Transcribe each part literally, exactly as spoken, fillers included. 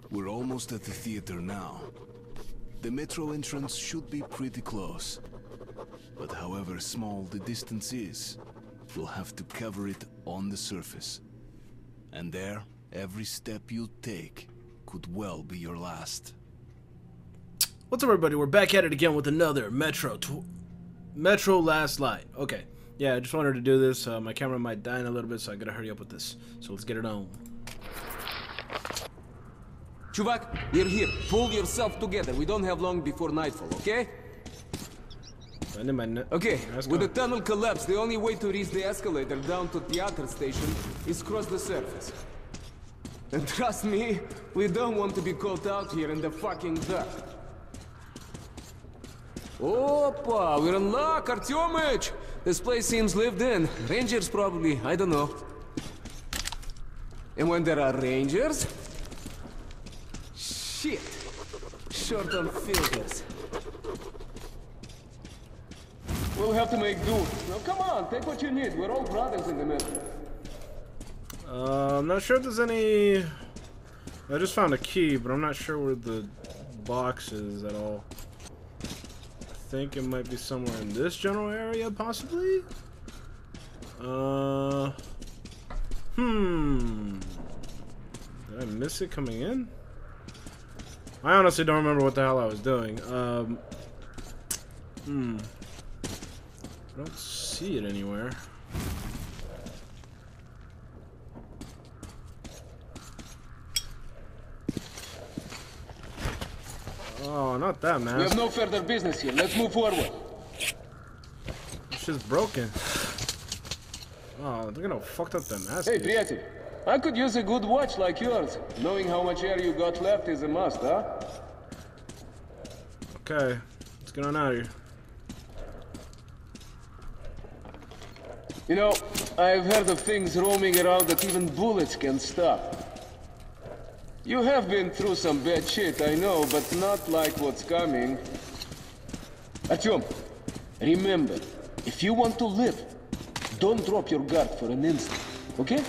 We're almost at the theater now. The metro entrance should be pretty close. But however small the distance is, we'll have to cover it on the surface. And there, every step you take could well be your last. What's up, everybody? We're back at it again with another Metro tw Metro Last Light. Okay, yeah, I just wanted to do this. Uh, my camera might die in a little bit, so I gotta hurry up with this. So let's get it on. Chuvak, we're here. Pull yourself together. We don't have long before nightfall, okay? Okay, with the tunnel collapse, the only way to reach the escalator down to Theater Station is cross the surface. And trust me, we don't want to be caught out here in the fucking dark. Opa, we're in luck, Artyomich! This place seems lived in. Rangers probably, I don't know. And when there are Rangers... Shit! Short on filters. We'll have to make do. Now come on, take what you need. We're all brothers in the metro. Uh, I'm not sure if there's any... I just found a key, but I'm not sure where the box is at all. I think it might be somewhere in this general area, possibly? Uh... Hmm... Did I miss it coming in? I honestly don't remember what the hell I was doing. Um... Hmm... I don't see it anywhere. Oh, not that, man. We have no further business here. Let's move forward. This shit's broken. Oh, look at how fucked up that mask Hey, is. приятель, I could use a good watch like yours. Knowing how much air you got left is a must, huh? Okay, let's get on out of here. You know, I've heard of things roaming around that even bullets can stop. You have been through some bad shit, I know, but not like what's coming. Artyom, remember, if you want to live, don't drop your guard for an instant, okay?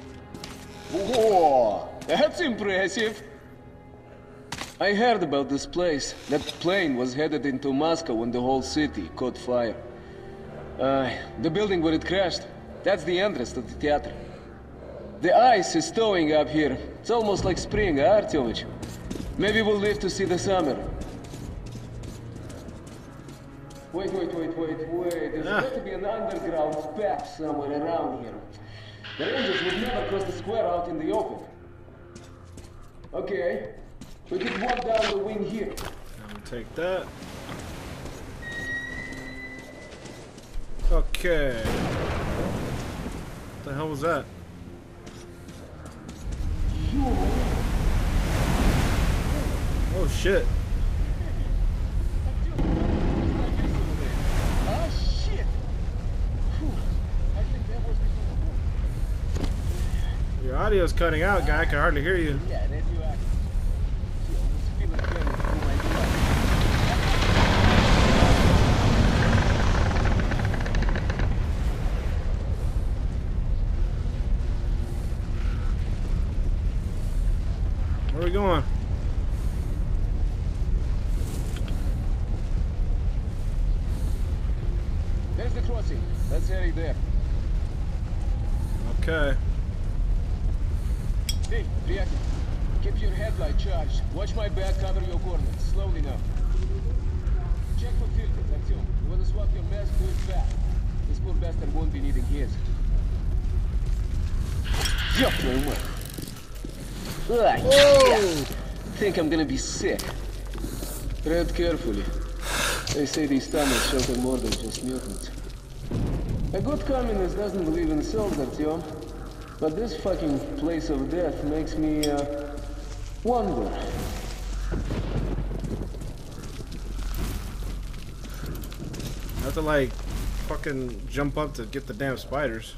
Whoa, that's impressive. I heard about this place. That plane was headed into Moscow when the whole city caught fire. Uh, the building where it crashed, that's the entrance to the theater. The ice is thawing up here. It's almost like spring, huh, Artyomich? Maybe we'll live to see the summer. Wait, wait, wait, wait, wait. There's Ah. got to be an underground path somewhere around here. The Rangers would never cross the square out in the open. Okay, we could walk down the wing here. I'll take that. Okay. What the hell was that? Oh shit. Oh shit! I think that was the... Your audio's cutting out, guy. I can hardly hear you. Yeah, that's you act. She almost feel it going through my blood. Where are we going? There's the crossing. Let's head there. Okay. Hey, приятель, keep your headlight charged. Watch my back, cover your corners. Slowly now. Check for filters, Artyom. You want to swap your mask, do it fast. This poor bastard won't be needing his. Ёб твою мать. Ah, yes. Think I'm gonna be sick. Tread carefully. They say these tunnels shelter more than just mutants. A good communist doesn't believe in souls, Artyom. But this fucking place of death makes me, uh, wonder. I have to like fucking jump up to get the damn spiders.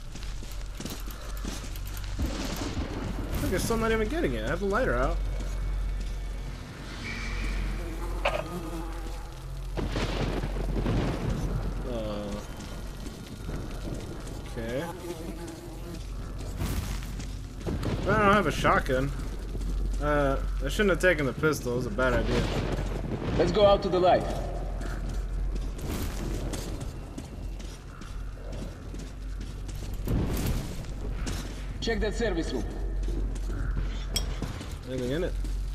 Look, I'm still not even getting it. I have the lighter out. Uh, okay. But I don't have a shotgun. Uh, I shouldn't have taken the pistol. It was a bad idea. Let's go out to the light. Check that service room. Anything in it?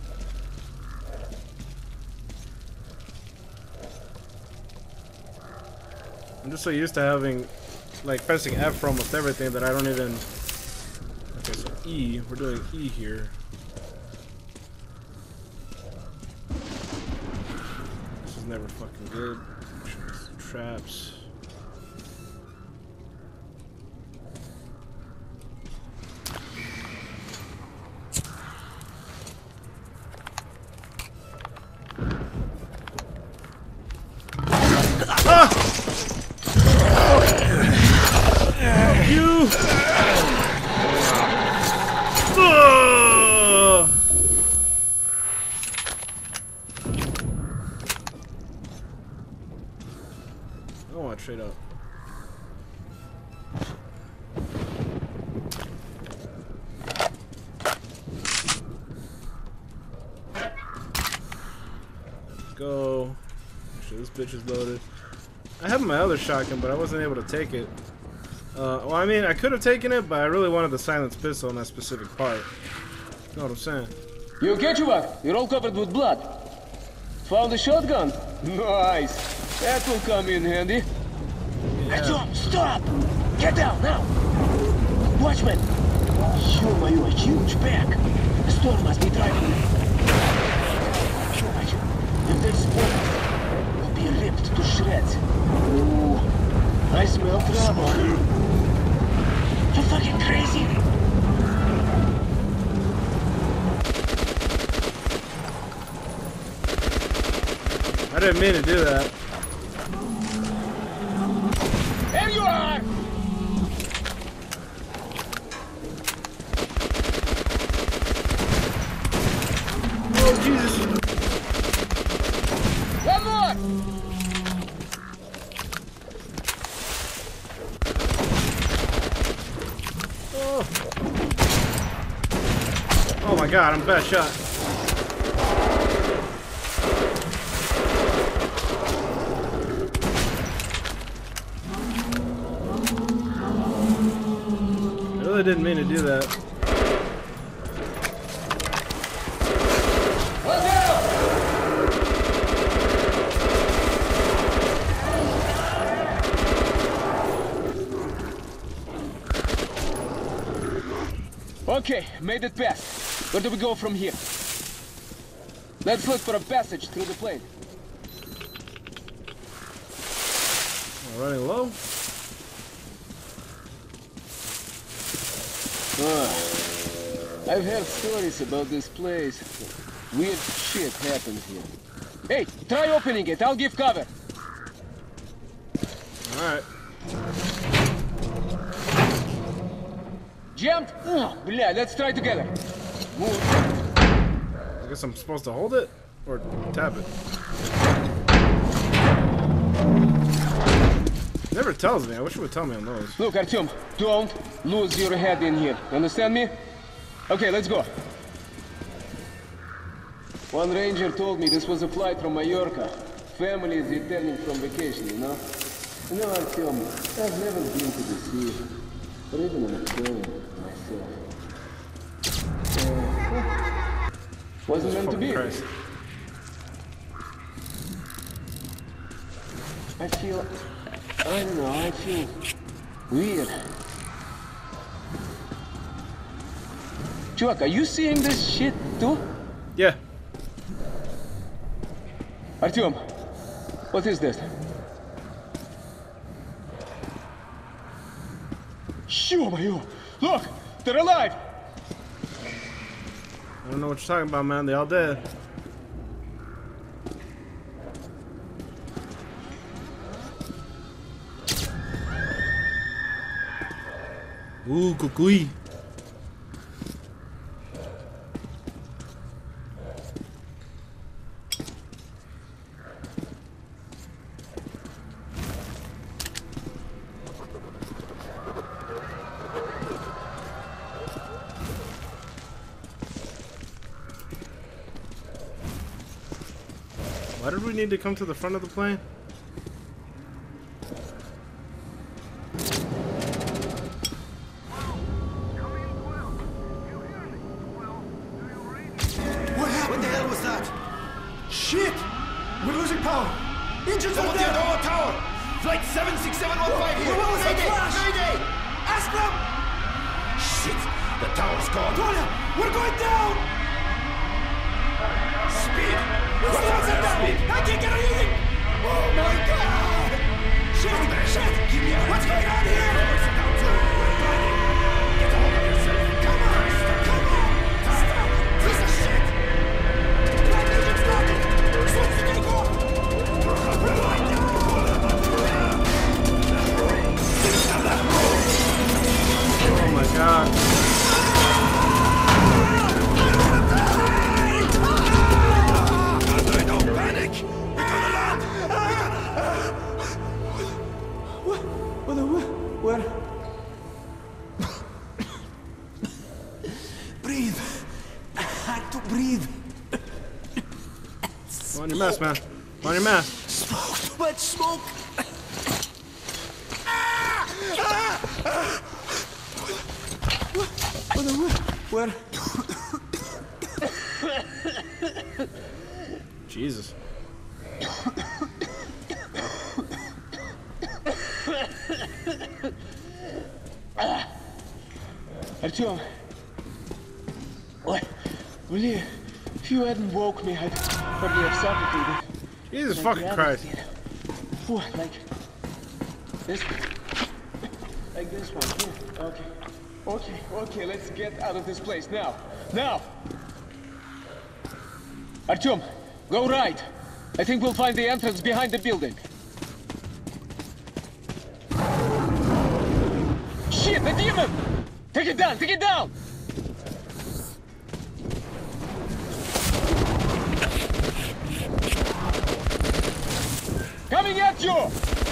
I'm just so used to having, like, pressing F for almost everything that I don't even... Okay, so E. We're doing E here. This is never fucking good. Traps. You! Ugh! I don't want to trade up. Go. Make sure this bitch is loaded. I have my other shotgun, but I wasn't able to take it. Uh, well, I mean, I could have taken it, but I really wanted the silenced pistol in that specific part. You know what I'm saying? You okay, Chuvak? You're all covered with blood. Found a shotgun? Nice. That will come in handy. Yeah. Артём, stop! Get down now! Watchman! Ё-моё, a huge pack! The storm must be driving them. Ё-моё, if they spawn, we'll be ripped to shreds. Ooh, I smell trouble. You fucking crazy? I didn't mean to do that. There you are! Oh, Jesus. One more! Oh. Oh my God, I'm a bad shot. I really didn't mean to do that. One down! Okay, made it past. Where do we go from here? Let's look for a passage through the plane. We're running low. Ah, I've heard stories about this place. Weird shit happens here. Hey, try opening it. I'll give cover. Alright. Jumped? Oh, bля, let's try together. Move. I guess I'm supposed to hold it? Or tap it? It never tells me. I wish it would tell me on those. Look, Artyom, don't lose your head in here. Understand me? Okay, let's go. One ranger told me this was a flight from Mallorca. Family is returning from vacation, you know? You know, Artyom, I've never been to the sea, or even on a plane myself. Uh, wasn't meant to be. Christ. I feel... I don't know, I feel... weird. Chuvak, are you seeing this shit too? Yeah. Artyom, what is this? Ё-моё! Look! They're alive! I don't know what you're talking about, man. They all dead. Ooh, cucuy. Why did we need to come to the front of the plane? What the hell was that? Shit! We're losing power! Engines are down! Our tower! Flight seven six seven one five here! What was that flash? Mayday! Astram! Shit! The tower's gone! Tonya! We're going down! Speed! What's the down? Speed? I can't get anything! Oh my god! Shit! Shit! Give me a What's going on here? Get a hold of yourself! Come on! Come on! Stop! Piece of shit! Flight engine started! Switch to take off! We're going down! Oh my god. Don't panic! We're gonna land! We're gonna... Where? Where? Breathe! I had to breathe. On your mask, man. On your mask. Smoke! Too much smoke! Where? Where? Jesus. Artyom, what? Really? If you hadn't woke me, I'd probably have suffocated. Jesus Like fucking the Christ. others did. Phew, like this, like this one. Here. Okay, okay, okay. Let's get out of this place now. Now. Artyom, go right. I think we'll find the entrance behind the building. Shit, the demon! Take it down, take it down! Coming at you!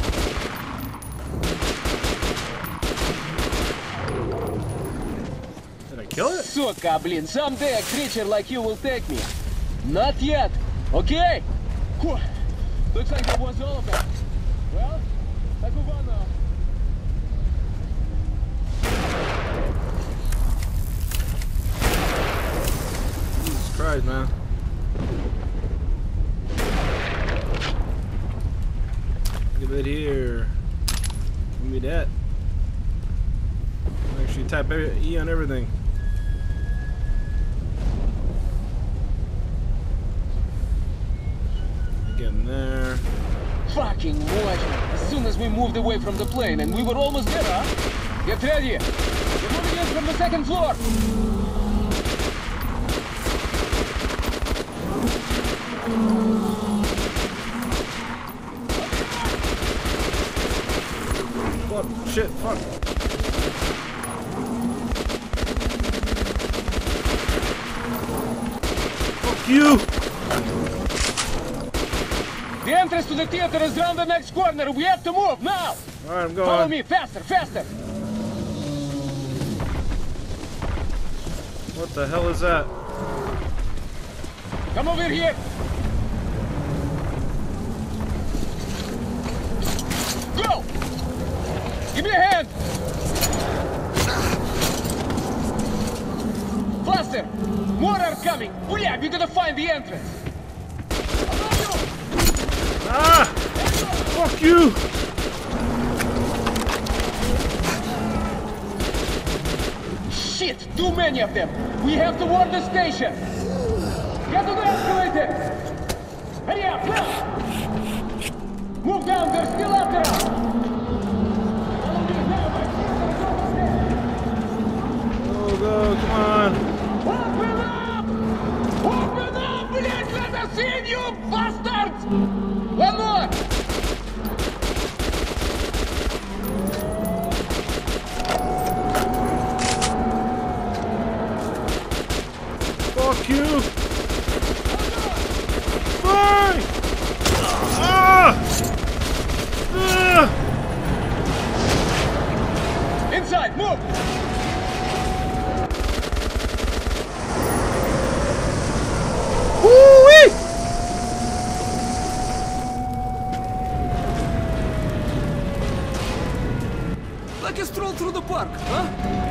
Did I kill it? Suka, блин, someday a creature like you will take me. Not yet, okay? Whew. Looks like that was all of them. Well, let's move on now. Jesus Christ, man. Give it here. Give me that. Actually, type E on everything. Get in there. Fucking what? As soon as we moved away from the plane, and we were almost there, huh? Get ready. We're moving in from the second floor. Fuck, shit, fuck. Fuck you! The entrance to the theater is around the next corner. We have to move now. Alright, I'm going. Follow me, faster, faster. What the hell is that? Come over here. Go! Give me a hand. Faster! More are coming. Bля, we gotta find the entrance. Ah! Fuck you! Shit! Too many of them! We have to warn the station! Get to the escalator! Hurry up, now! Move down, they're still after us! Go, go, come on! Open up! Open up! Блять, let us in, you bastards! One more! Fuck you! Bye! Ah! Ah! Inside, move! Woo-wee! stroll through the park, huh?